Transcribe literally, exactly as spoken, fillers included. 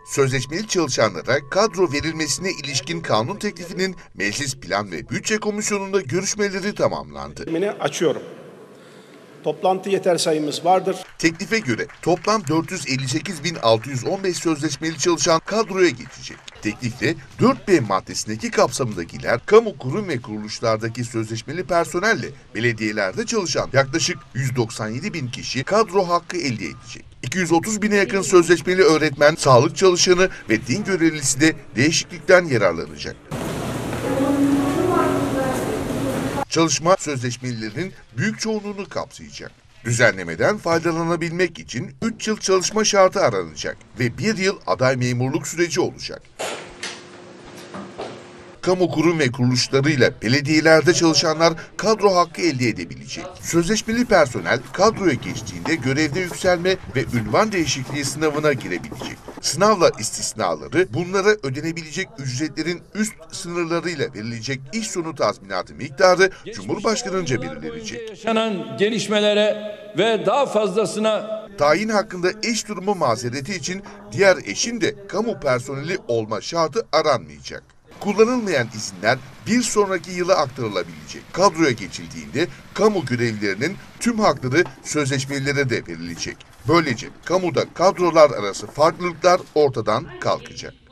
Sözleşmeli çalışanlara kadro verilmesine ilişkin kanun teklifinin Meclis Plan ve Bütçe Komisyonu'nda görüşmeleri tamamlandı. Beni açıyorum. Toplantı yeter sayımız vardır. Teklife göre toplam dört yüz elli sekiz bin altı yüz on beş sözleşmeli çalışan kadroya geçecek. Teklifte dört B maddesindeki kapsamındakiler kamu kurum ve kuruluşlardaki sözleşmeli personelle belediyelerde çalışan yaklaşık yüz doksan yedi bin kişi kadro hakkı elde edecek. iki yüz otuz bine yakın sözleşmeli öğretmen, sağlık çalışanı ve din görevlisi de değişiklikten yararlanacak. Çalışma sözleşmelilerinin büyük çoğunluğunu kapsayacak. Düzenlemeden faydalanabilmek için üç yıl çalışma şartı aranacak ve bir yıl aday memurluk süreci olacak. Kamu kurum ve kuruluşlarıyla belediyelerde çalışanlar kadro hakkı elde edebilecek. Sözleşmeli personel kadroya geçtiğinde görevde yükselme ve ünvan değişikliği sınavına girebilecek. Sınavla istisnaları, bunlara ödenebilecek ücretlerin üst sınırlarıyla verilecek iş sonu tazminatı miktarı Cumhurbaşkanı'nca belirlenecek. Yaşanan gelişmelere ve daha fazlasına tayin hakkında eş durumu mazereti için diğer eşin de kamu personeli olma şartı aranmayacak. Kullanılmayan izinler bir sonraki yıla aktarılabilecek. Kadroya geçildiğinde kamu görevlilerinin tüm hakları sözleşmelilere de verilecek. Böylece kamuda kadrolar arası farklılıklar ortadan kalkacak.